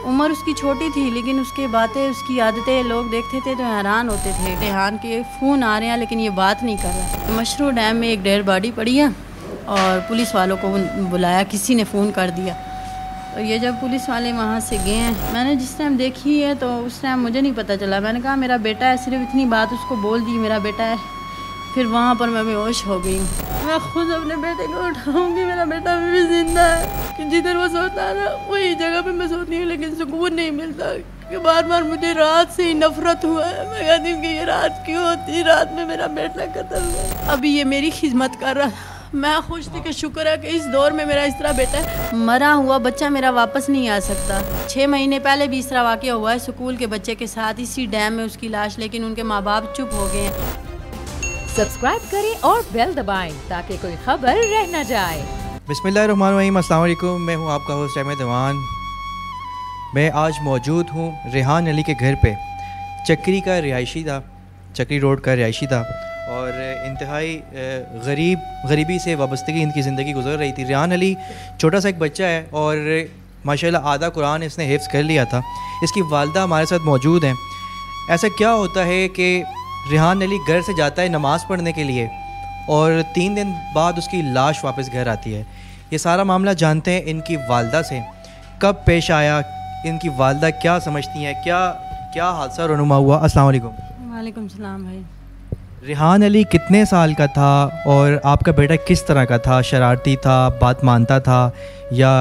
उम्र उसकी छोटी थी, लेकिन उसकी बातें, उसकी आदतें लोग देखते थे तो हैरान होते थे। रेहान के फ़ोन आ रहे हैं लेकिन ये बात नहीं कर रहा। मशरू डैम में एक डेड बॉडी पड़ी है और पुलिस वालों को बुलाया, किसी ने फ़ोन कर दिया। तो ये जब पुलिस वाले वहाँ से गए हैं, मैंने जिस टाइम देखी है तो उस टाइम मुझे नहीं पता चला। मैंने कहा मेरा बेटा है, सिर्फ इतनी बात उसको बोल दी मेरा बेटा है। फिर वहाँ पर मैं बेहोश हो गई। मैं खुद अपने बेटे को उठाऊँगी, मेरा बेटा अभी भी जिंदा है। कि जिधर वो सोता है ना वही जगह पे मैं सोती हूँ, लेकिन सुकून नहीं मिलता। कि बार बार मुझे रात से ही नफरत हुआ है। मैं कहती हूँ कि ये रात क्यों होती, रात में मेरा बेटा कत्ल हुआ। अभी ये मेरी खिदमत कर रहा था, मैं खुश थी कि शुक्र है कि इस दौर में मेरा इस तरह बेटा है। मरा हुआ बच्चा मेरा वापस नहीं आ सकता। 6 महीने पहले भी इस तरह वाक़या हुआ है स्कूल के बच्चे के साथ, इसी डैम में उसकी लाश, लेकिन उनके माँ बाप चुप हो गए हैं। सब्सक्राइब करें और बेल दबाएं ताकि कोई खबर रह न जाए। बिस्मिल्लाहिर्रहमानिर्रहीम, अस्सलाम वालेकुम। मैं हूँ आपका होस्ट अहमद अमान। मैं आज मौजूद हूँ रेहान अली के घर पे। चक्री का रिहायशी था, चक्री रोड का रिहायशी था और इंतहाई गरीबी से वाबस्तगी इनकी ज़िंदगी गुजर रही थी। रेहान अली छोटा सा एक बच्चा है और माशाल्लाह आधा कुरान इसने हिफ्ज़ कर लिया था। इसकी वालदा हमारे साथ मौजूद हैं। ऐसा क्या होता है कि रेहान अली घर से जाता है नमाज़ पढ़ने के लिए और 3 दिन बाद उसकी लाश वापस घर आती है। ये सारा मामला जानते हैं इनकी वालदा से, कब पेश आया, इनकी वालदा क्या समझती हैं, क्या हादसा रुनुमा हुआ। अस्सलाम वालेकुम। वालेकुम सलाम भाई। रेहान अली कितने साल का था और आपका बेटा किस तरह का था? शरारती था, बात मानता था या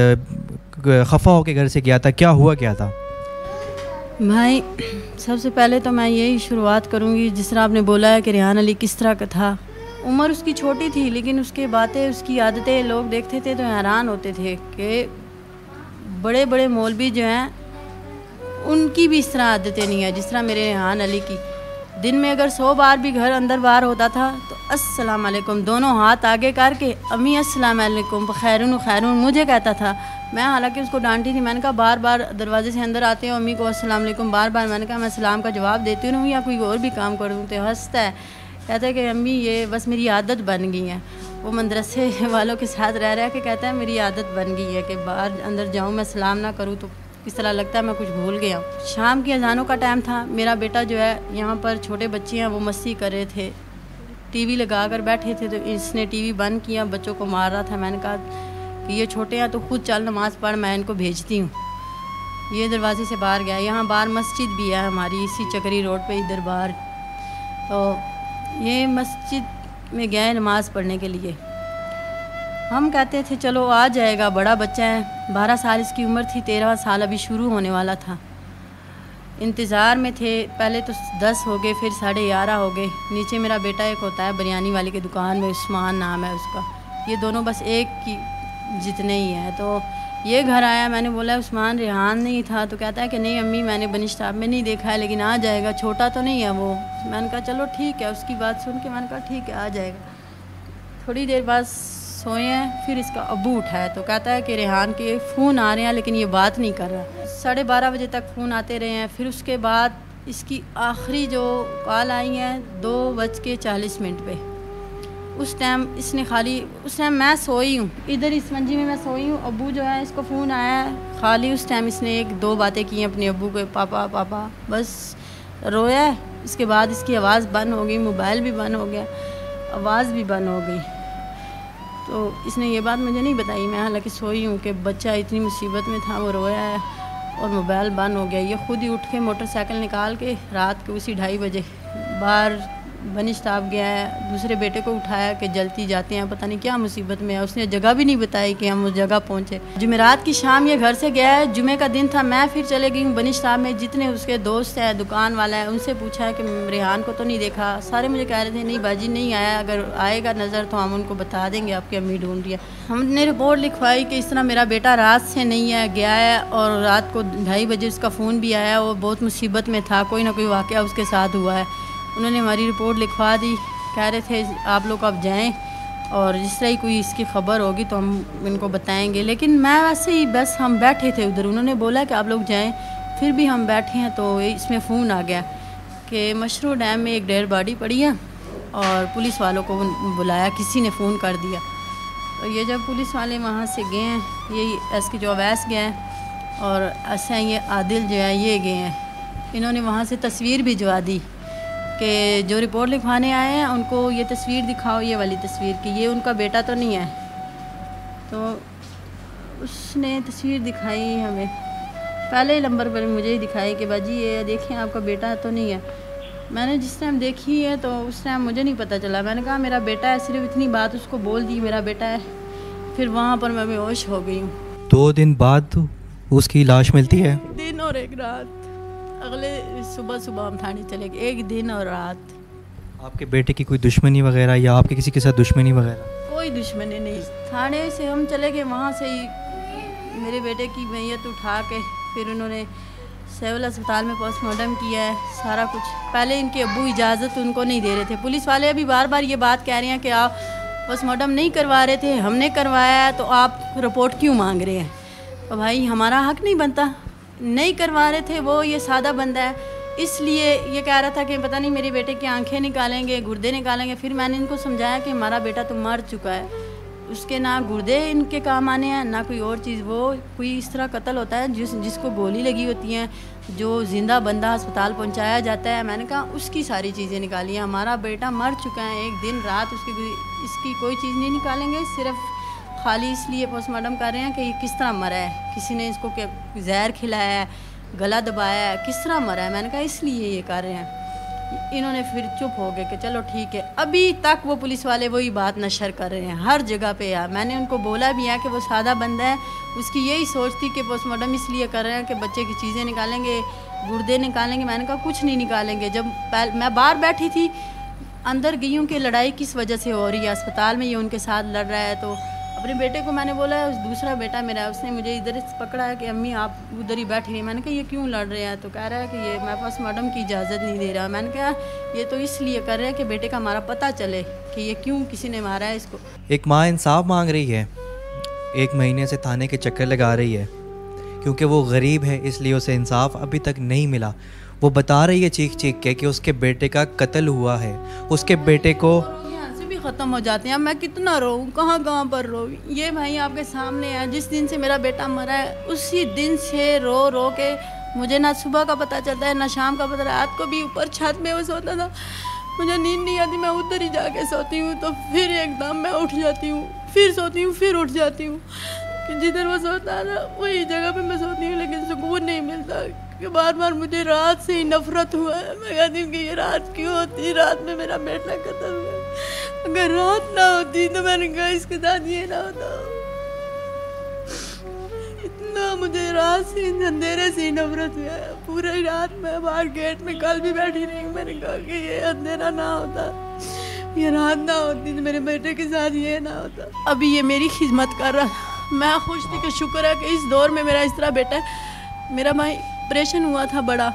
खफा होकर घर से गया था? क्या हुआ क्या था भाई? सबसे पहले तो मैं यही शुरुआत करूँगी, जिस तरह आपने बोला है कि रेहान अली किस तरह का था। उम्र उसकी छोटी थी, लेकिन उसकी बातें, उसकी आदतें लोग देखते थे तो हैरान होते थे कि बड़े बड़े मौलवी जो हैं उनकी भी इस तरह आदतें नहीं है जिस तरह मेरे रेहान अली की। दिन में अगर 100 बार भी घर अंदर बाहर होता था तो अस्सलाम वालेकुम दोनों हाथ आगे करके अम्मी अस्सलाम वालेकुम खैरुन खैरुन मुझे कहता था। मैं हालांकि उसको डांटी थी। मैंने कहा बार बार दरवाजे से अंदर आते हैं अम्मी को अस्सलाम वालेकुम, बार बार मैंने कहा मैं सलाम का जवाब देती रहूँ या कोई और भी काम कर दूँ। तो हंसता है, कहता है कि अम्मी ये बस मेरी आदत बन गई है। वो मदरसे वालों के साथ रह के कहता है मेरी आदत बन गई है कि बाहर अंदर जाऊँ मैं सलाम ना करूँ तो इस तरह लगता है मैं कुछ भूल गया। शाम की अजानों का टाइम था। मेरा बेटा जो है, यहाँ पर छोटे बच्चे हैं वो मस्ती कर रहे थे, टीवी लगा कर बैठे थे तो इसने टीवी बंद किया, बच्चों को मार रहा था। मैंने कहा कि ये छोटे हैं तो खुद चल नमाज़ पढ़, मैं इनको भेजती हूँ। ये दरवाजे से बाहर गया। यहाँ बाहर मस्जिद भी है हमारी, इसी चक्री रोड पे इधर बाहर। तो ये मस्जिद में गए नमाज़ पढ़ने के लिए। हम कहते थे चलो आ जाएगा, बड़ा बच्चा है, 12 साल इसकी उम्र थी, 13वां साल अभी शुरू होने वाला था। इंतज़ार में थे। पहले तो 10 हो गए, फिर 11:30 हो गए। नीचे मेरा बेटा एक होता है बिरयानी वाले की दुकान में, उस्मान नाम है उसका। ये दोनों बस एक की जितने ही हैं। तो ये घर आया, मैंने बोला उस्मान रेहान नहीं था, तो कहता है कि नहीं अम्मी मैंने बनिश्ताब में नहीं देखा है लेकिन आ जाएगा, छोटा तो नहीं है वो। मैंने कहा चलो ठीक है। उसकी बात सुन के मैंने कहा ठीक है आ जाएगा। थोड़ी देर बाद सोए हैं, फिर इसका अब्बू उठा है तो कहता है कि रेहान के फ़ोन आ रहे हैं लेकिन ये बात नहीं कर रहा। 12:30 बजे तक फ़ोन आते रहे हैं। फिर उसके बाद इसकी आखिरी जो कॉल आई है 2:40 पे, उस टाइम इसने खाली, उस टाइम मैं सोई हूँ, इधर इस मंजी में मैं सोई हूँ। अब्बू जो है इसको फ़ोन आया है, खाली उस टाइम इसने 1-2 बातें की अपने अब्बू को, पापा पापा, बस रोया है। इसके बाद इसकी आवाज़ बंद हो गई, मोबाइल भी बंद हो गया, आवाज़ भी बंद हो गई। तो इसने ये बात मुझे नहीं बताई, मैं हालांकि सोई हूँ, कि बच्चा इतनी मुसीबत में था, वो रोया है और मोबाइल बंद हो गया। ये खुद ही उठ के मोटरसाइकिल निकाल के रात के उसी 2:30 बजे बाहर बनिश्ताब गया है। दूसरे बेटे को उठाया कि जल्दी जाते हैं, पता नहीं क्या मुसीबत में है। उसने जगह भी नहीं बताई कि हम उस जगह पहुँचे। जुमेरात की शाम ये घर से गया है, जुमे का दिन था। मैं फिर चले गई हूँ बनिश्ताब में। जितने उसके दोस्त हैं, दुकान वाला है, उनसे पूछा है कि रेहान को तो नहीं देखा। सारे मुझे कह रहे थे नहीं बाजी नहीं आया, अगर आएगा नज़र तो हम उनको बता देंगे आपकी अम्मी ढूंढ रही है। हमने रिपोर्ट लिखवाई कि इस तरह मेरा बेटा रात से नहीं है, गया है और रात को 2:30 बजे उसका फ़ोन भी आया, वो बहुत मुसीबत में था, कोई ना कोई वाक़या उसके साथ हुआ है। उन्होंने हमारी रिपोर्ट लिखवा दी। कह रहे थे आप लोग अब जाएं और जिस तरह ही कोई इसकी ख़बर होगी तो हम इनको बताएंगे। लेकिन मैं वैसे ही बस हम बैठे थे उधर, उन्होंने बोला कि आप लोग जाएं, फिर भी हम बैठे हैं तो इसमें फ़ोन आ गया कि मशरू डैम में एक डेड बॉडी पड़ी है और पुलिस वालों को बुलाया, किसी ने फ़ोन कर दिया। तो ये जब पुलिस वाले वहाँ से गए हैं, यही एसके जो अवैस गए हैं, और ऐसा ये आदिल जो है ये गए हैं, इन्होंने वहाँ से तस्वीर भिजवा दी कि जो रिपोर्ट लिखवाने आए हैं उनको ये तस्वीर दिखाओ, ये वाली तस्वीर कि ये उनका बेटा तो नहीं है। तो उसने तस्वीर दिखाई हमें, पहले नंबर पर मुझे ही दिखाई कि बाजी ये देखें आपका बेटा तो नहीं है। मैंने जिस टाइम देखी है तो उस टाइम मुझे नहीं पता चला, मैंने कहा मेरा बेटा है, सिर्फ इतनी बात उसको बोल दी मेरा बेटा है। फिर वहाँ पर मैं बेहोश हो गई हूँ। 2 दिन बाद उसकी लाश मिलती है। दिन और एक रात, अगले सुबह हम थाने चले गए, 1 दिन और रात। आपके बेटे की कोई दुश्मनी वगैरह या आपके किसी के साथ दुश्मनी वगैरह? कोई दुश्मनी नहीं। थाने से हम चले गए, वहाँ से ही मेरे बेटे की मैयत उठा के फिर उन्होंने सिविल अस्पताल में पोस्टमार्टम किया है, सारा कुछ। पहले इनके अब्बू इजाज़त उनको नहीं दे रहे थे, पुलिस वाले अभी बार बार ये बात कह रहे हैं कि आप पोस्टमार्टम नहीं करवा रहे थे, हमने करवाया है, तो आप रिपोर्ट क्यों मांग रहे हैं? तो भाई हमारा हक नहीं बनता, नहीं करवा रहे थे वो, ये सादा बंदा है, इसलिए ये कह रहा था कि पता नहीं मेरे बेटे की आंखें निकालेंगे, गुर्दे निकालेंगे। फिर मैंने इनको समझाया कि हमारा बेटा तो मर चुका है, उसके ना गुर्दे इनके काम आने हैं ना कोई और चीज़। वो कोई इस तरह कत्ल होता है जिसको गोली लगी होती है, जो जिंदा बंदा अस्पताल पहुंचाया जाता है, मैंने कहा उसकी सारी चीज़ें निकाली हैं। हमारा बेटा मर चुका है, 1 दिन रात इसकी कोई चीज़ नहीं निकालेंगे, सिर्फ खाली इसलिए पोस्टमार्टम कर रहे हैं कि ये किस तरह मरा है, किसी ने इसको क्या जहर खिलाया है, गला दबाया है, किस तरह मरा है। मैंने कहा इसलिए ये कर रहे हैं। इन्होंने फिर चुप हो गए कि चलो ठीक है। अभी तक वो पुलिस वाले वही बात नशर कर रहे हैं हर जगह पे यार। मैंने उनको बोला भी है कि वो सादा बंदा है, उसकी यही सोच थी कि पोस्टमार्टम इसलिए कर रहे हैं कि बच्चे की चीज़ें निकालेंगे, गुर्दे निकालेंगे। मैंने कहा कुछ नहीं निकालेंगे। जब मैं बाहर बैठी थी, अंदर गई हूँ कि लड़ाई किस वजह से हो रही है, अस्पताल में ये उनके साथ लड़ रहा है। तो अपने बेटे को मैंने बोला है, उस दूसरा बेटा मेरा है, उसने मुझे इधर से पकड़ा है कि अम्मी आप उधर ही बैठी रही। मैंने कहा ये क्यों लड़ रहे हैं? तो कह रहा है कि ये मेरे पास मैडम की इजाज़त नहीं दे रहा। मैंने कहा ये तो इसलिए कर रहे हैं कि बेटे का हमारा पता चले कि ये क्यों किसी ने मारा है इसको। एक माँ इंसाफ मांग रही है, 1 महीने से थाने के चक्कर लगा रही है क्योंकि वो गरीब है, इसलिए उसे इंसाफ अभी तक नहीं मिला। वो बता रही है चीख चीख के कि उसके बेटे का कत्ल हुआ है, उसके बेटे को ख़त्म हो जाते हैं। अब मैं कितना रोऊँ, कहाँ पर रोऊँ? ये भाई आपके सामने है, जिस दिन से मेरा बेटा मरा है उसी दिन से रो के मुझे ना सुबह का पता चलता है ना शाम का पता। रात को भी ऊपर छत में वो सोता था, मुझे नींद नहीं आती, मैं उधर ही जाके सोती हूँ। तो फिर एकदम मैं उठ जाती हूँ, फिर सोती हूँ, फिर उठ जाती हूँ। जिधर वो सोता है ना वही जगह पे मैं सोती हूँ, लेकिन सुकून नहीं मिलता कि बार बार मुझे रात से ही नफरत हुआ है। मैं कहती हूँ कि ये रात क्यों होती, रात में मेरा बेटा कत्ल हुआ। अगर रात ना होती तो मैंने कहा इसके साथ ये ना होता। इतना मुझे रात से अंधेरे से ही नफरत हुआ है। पूरी रात मैं बाहर गेट में कल भी बैठी रही हूँ। मैंने कहा कि ये अंधेरा ना होता, ये रात ना होती तो मेरे बेटे के साथ ये ना होता। अभी ये मेरी खिदमत कर रहा था, मैं खुश थी कि शुक्र है कि इस दौर में मेरा इस तरह बेटा है। मेरा भाई ऑपरेशन हुआ था बड़ा,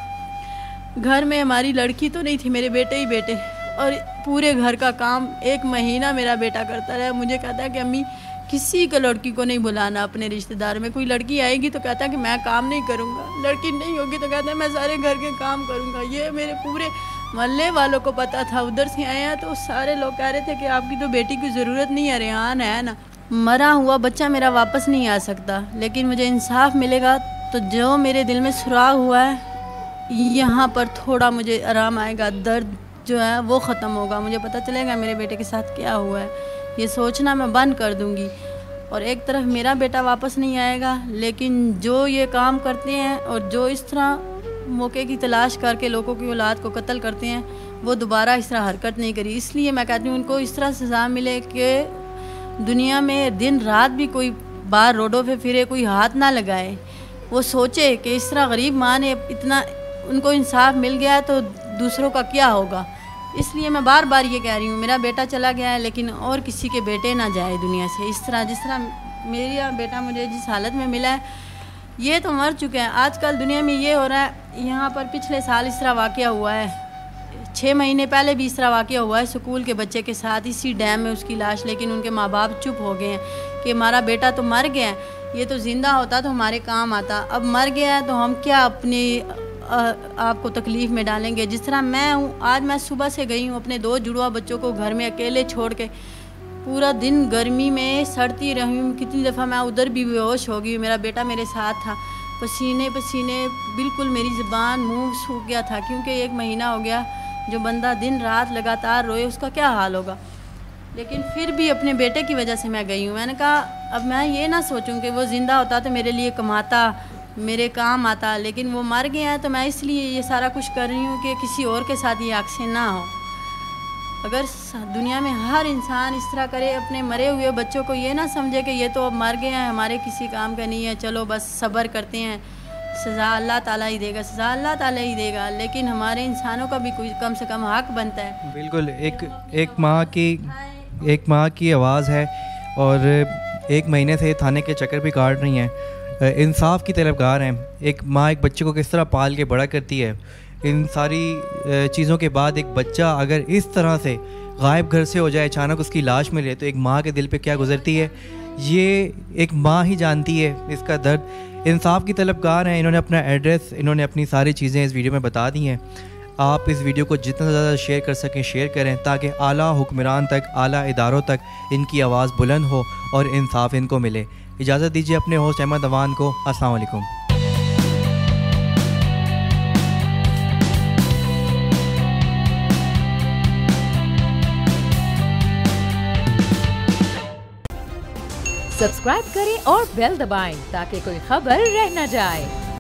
घर में हमारी लड़की तो नहीं थी, मेरे बेटे ही बेटे, और पूरे घर का काम 1 महीना मेरा बेटा करता रहा। मुझे कहता है कि अम्मी किसी का लड़की को नहीं बुलाना अपने रिश्तेदार में, कोई लड़की आएगी तो कहता है कि मैं काम नहीं करूँगा, लड़की नहीं होगी तो कहता है मैं सारे घर के काम करूँगा। ये मेरे पूरे मोहल्ले वालों को पता था। उधर से आए हैं तो सारे लोग कह रहे थे कि आपकी तो बेटी की ज़रूरत नहीं है, रेहान है ना। मरा हुआ बच्चा मेरा वापस नहीं आ सकता, लेकिन मुझे इंसाफ मिलेगा तो जो मेरे दिल में सुराग हुआ है यहाँ पर थोड़ा मुझे आराम आएगा, दर्द जो है वो ख़त्म होगा, मुझे पता चलेगा मेरे बेटे के साथ क्या हुआ है। ये सोचना मैं बंद कर दूँगी। और एक तरफ मेरा बेटा वापस नहीं आएगा, लेकिन जो ये काम करते हैं और जो इस तरह मौके की तलाश करके लोगों की औलाद को कत्ल करते हैं वो दोबारा इस तरह हरकत नहीं करी। इसलिए मैं कहती हूँ उनको इस तरह सज़ा मिले कि दुनिया में दिन रात भी कोई बाहर रोडों पे फिरे, कोई हाथ ना लगाए। वो सोचे कि इस तरह गरीब माँ ने इतना उनको इंसाफ मिल गया है तो दूसरों का क्या होगा। इसलिए मैं बार बार ये कह रही हूँ मेरा बेटा चला गया है, लेकिन और किसी के बेटे ना जाए दुनिया से। इस तरह जिस तरह मेरा बेटा मुझे जिस हालत में मिला है, ये तो मर चुके हैं। आजकल दुनिया में ये हो रहा है, यहाँ पर पिछले साल इस तरह वाक़या हुआ है, 6 महीने पहले भी इस तरह वाक़या हुआ है स्कूल के बच्चे के साथ, इसी डैम में उसकी लाश। लेकिन उनके माँ बाप चुप हो गए हैं कि हमारा बेटा तो मर गया है, ये तो ज़िंदा होता तो हमारे काम आता, अब मर गया है तो हम क्या अपनी आपको तकलीफ़ में डालेंगे। जिस तरह मैं हूँ, आज मैं सुबह से गई हूँ अपने 2 जुड़वा बच्चों को घर में अकेले छोड़ के, पूरा दिन गर्मी में सड़ती रही हूँ। कितनी दफ़ा मैं उधर भी बेहोश हो गई, मेरा बेटा मेरे साथ था। पसीने पसीने, बिल्कुल मेरी ज़ुबान मुंह सूख गया था, क्योंकि 1 महीना हो गया। जो बंदा दिन रात लगातार रोए उसका क्या हाल होगा। लेकिन फिर भी अपने बेटे की वजह से मैं गई हूँ। मैंने कहा अब मैं ये ना सोचूं कि वो ज़िंदा होता तो मेरे लिए कमाता, मेरे काम आता, लेकिन वो मर गया है, तो मैं इसलिए ये सारा कुछ कर रही हूँ कि किसी और के साथ ये हादसे ना हो। अगर दुनिया में हर इंसान इस तरह करे, अपने मरे हुए बच्चों को ये ना समझे कि ये तो अब मर गए हैं, हमारे किसी काम का नहीं है, चलो बस सब्र करते हैं, सज़ा अल्लाह ताला ही देगा, सज़ा अल्लाह ताला ही देगा। लेकिन हमारे इंसानों का भी कोई कम से कम हक बनता है। बिल्कुल, एक माँ की आवाज़ है और 1 महीने से थाने के चक्कर भी काट रही हैं, इंसाफ की तलबगार हैं। एक माँ एक बच्चे को किस तरह पाल के बड़ा करती है, इन सारी चीज़ों के बाद एक बच्चा अगर इस तरह से गायब घर से हो जाए, अचानक उसकी लाश मिले, तो एक माँ के दिल पे क्या गुजरती है, ये एक माँ ही जानती है इसका दर्द। इंसाफ की तलबगार हैं, इन्होंने अपना एड्रेस, इन्होंने अपनी सारी चीज़ें इस वीडियो में बता दी हैं। आप इस वीडियो को जितना ज़्यादा शेयर कर सकें शेयर करें, ताकि आला हुक्मरान तक, आला इदारों तक इनकी आवाज़ बुलंद हो और इंसाफ इनको मिले। इजाज़त दीजिए अपने होस्ट अहमद अवान को। अस्सलाम वालेकुम। सब्सक्राइब करें और बेल दबाएं ताकि कोई खबर रह न जाए।